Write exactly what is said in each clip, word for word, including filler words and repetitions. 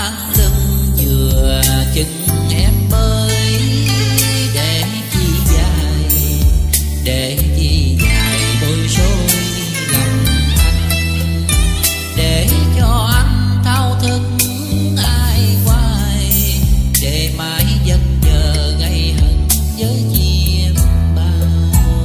mang lưng vừa chừng em bơi. Để chi dài, để chi dài bối rối lòng anh, để cho anh thao thức ai quay, để mãi giấc giờ gây hận với chim bao.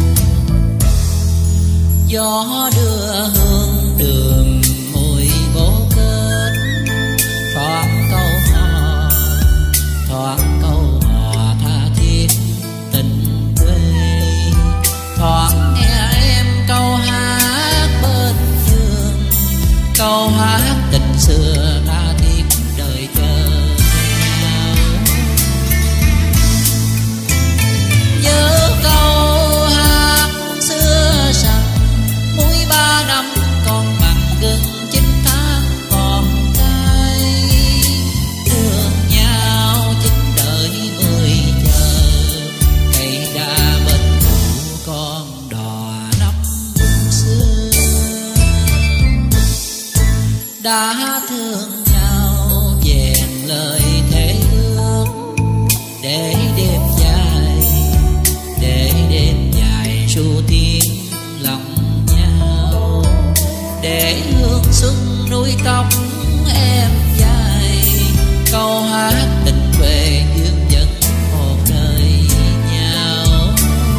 Gió đưa hương đường mùi vô kết, thoáng câu hò, thoáng câu hò tha thiết tình quê. Thoáng nghe em câu hát bên giường, câu hát tình xưa tha thiết đời chờ nhau. Nhớ câu hát xưa rằng muối ba năm còn mặn gừng chín tháng còn cay. Thương nhau chín đời mười chờ, cây đa bên cũ con đò năm xưa. Đã thương nhau vẹn lời thề ước, để đêm dài, để đêm dài ru tiếng lòng nhau. Để hương xuân nuôi tóc em dài, câu hát tình quê dương dẫn một đời nhau.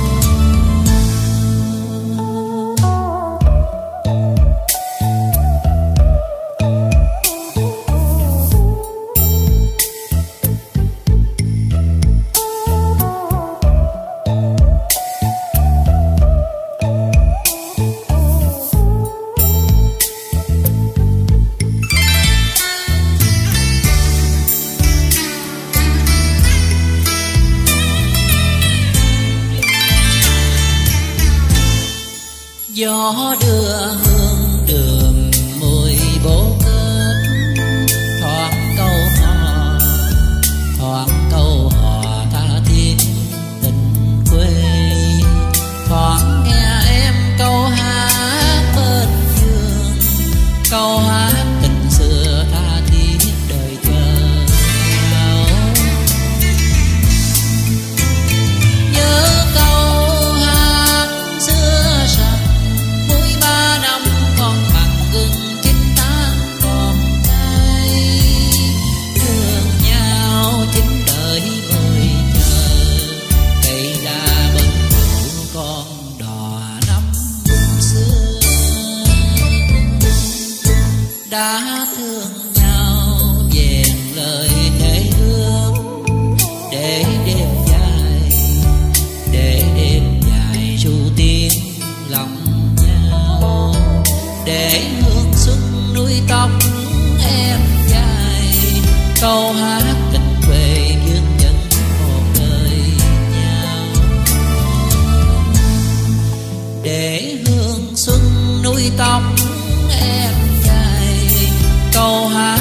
Gió đưa hương đường mùi bố kết, thoáng câu hò, thoáng câu hò tha thiết tình quê. Thoáng nghe em câu hát bên giường, câu hát tình xưa tha thiết đời chờ nhau. Nhớ câu hát xưa rằng muối ba năm còn mặn gừng chín tháng còn cay. Thương nhau chín đời mười chờ, cây đa bên cũ con đò năm xưa. Đã thương nhau vẹn lời thề ước, để đêm dài, để đêm dài ru tiếng lòng nhau. Để hương xuân nuôi tóc em dài, câu hát tình quê dương dẫn một đời nhau. Để hương xuân nuôi tóc em dài, câu hát